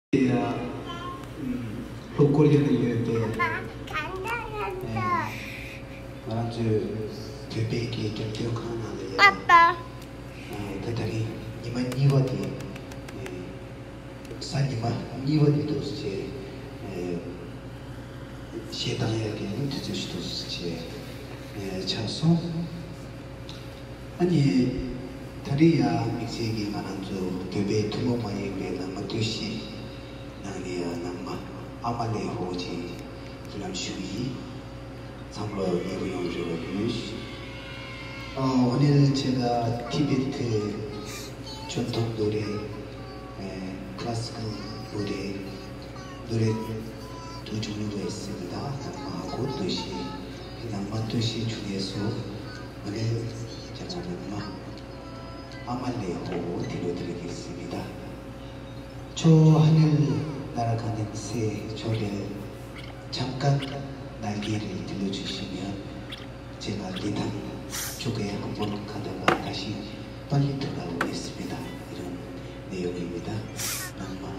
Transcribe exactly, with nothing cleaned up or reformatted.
록골리를 이럴 때 말한줄 되배기 좀 기억하는 아빠 대단히 이만 니와디 산이마 니와디도 제 시에당에게 듣으시도 제 차소 아니 다리야 믹세기 말한줄 되배 두모마에 배나 마투시 나니야 남마 아말레 호지 기람슈이 삼로 예우용주로유시 어 오늘 제가 티베트 전통 노래 에, 클래시컬 노래 노래 두 종류가 있습니다. 남마하고 도시 남마 도시 중에서 오늘 제가 남마 아말레호 들려드리겠습니다. 저 하늘 날아가는 새 저를 잠깐 날개를 들려주시면 제가 리당 쪽에 한번 가다가 다시 빨리 돌아오겠습니다. 이런 내용입니다. 남마